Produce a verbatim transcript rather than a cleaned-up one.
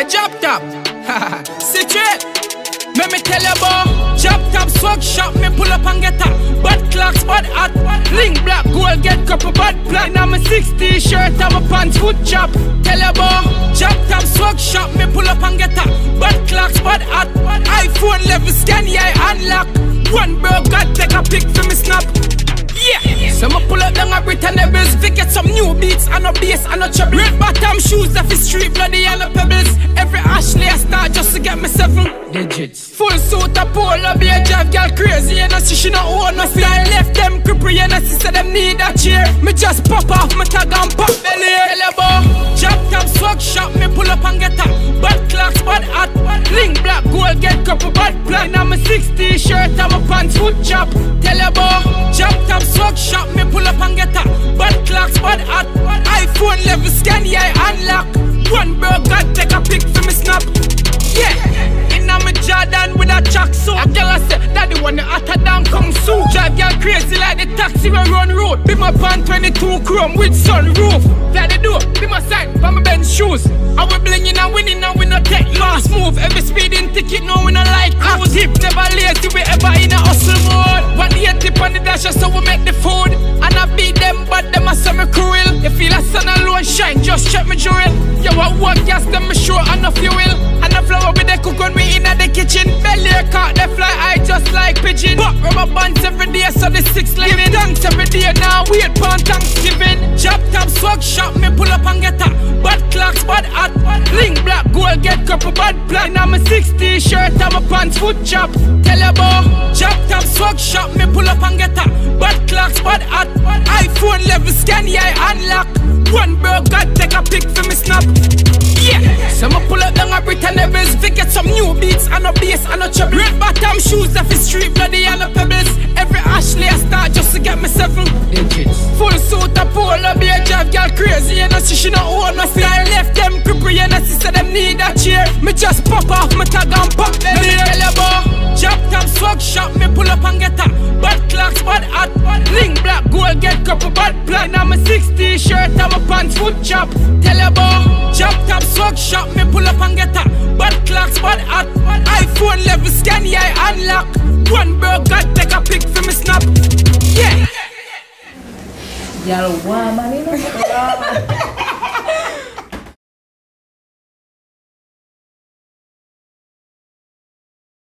Hey, Drop Top. Sit straight. Let me tell you about Drop Top swag shop. Me pull up and get up. Bad clocks, bad hat. Link black, gold, get couple bad plan. I'm a sixty shirt, I'm a pants, foot chop. Tell you about Drop Top swag shop. Me pull up and get up. Bad clocks, bad hat. iPhone level scan, yeah, unlock. One bro, God take a pic for me snap. Yeah, so me pull up down a Britain Rebels. We get some new beats and no bass and no treble. Red bottom shoes off the street, bloody and no pebbles. Every Ashley I start just to get me seven digits. Full suit a polo, be a drive girl crazy. And I see she no own no fear. I left them cripple and I see say them need a cheer. Me just pop off my tag and pop belly. Tell about Drop Top swag shop. Me pull up and get up. Bad clocks, bad hat. Link black, gold, get couple bad plan. I'm a sixty shirt, I'm a pants, foot chop. Tell about Drop Top swag shop. Me pull up and get up. Bad clocks, bad hat. iPhone level scan, yeah, unlock. One bro, God take a pic for me snap. Yeah. I'm a Jordan with a tracksuit. A girl I say, daddy want the hotter than Kung Su. Drive girl crazy like the taxi we run road. Be my pan twenty-two chrome with sunroof. That they do, be my sign for my Benz shoes. I we blinging and winning and we no take loss move. Every speeding ticket, no we no like cruise. Tip never lazy, we ever in a hustle mode. One day tip on the dash so we make the food. And I beat them but them a semi cruel. You feel a sun alone shine, just check my jewel. Yo, I walk gas them me sure and no fuel. And the flower with the cook on me in the kitchen. Belly caught the fly I just like pigeon. But rubber bands every day so the six living. Thanks every day now wait for Thanksgiving. Drop Top swag shop me pull up and get up. Bad clocks, bad hat. Link black, gold, get couple bad plan. I'm a sixty shirt, I'm a pants, foot chop. Tell you about Drop Top swag shop me pull up and get up. Bad clocks, bad hat. iPhone level scan, yeah, unlock. One bro, God take a pic for me snap. Yeah, so me pull up down a Britain Rebels. We get some new beats and no bass and no treble. Red bottom shoes off the street, bloody and no pebbles. Every Ashley I start just to get me seven digits. Full suit a polo, be a drive girl crazy. And I see she no own no fear. I left them cripple and I see say them need a cheer. Me just pop off my tag and pop them. Me tell you about Drop Top swag shop. Me pull up and get up. Bad clocks, bad hat. Link black, gold, get couple bad plan. I'm a sixty shirt, I'm a pants, foot chop. Tell you about Drop Top swag shop. Me pull up and get up. Bad clocks, bad hat. iPhone level scan, yeah, unlock. One bro, God take a pic for me snap. Yeah. Y'all warm, man, you know?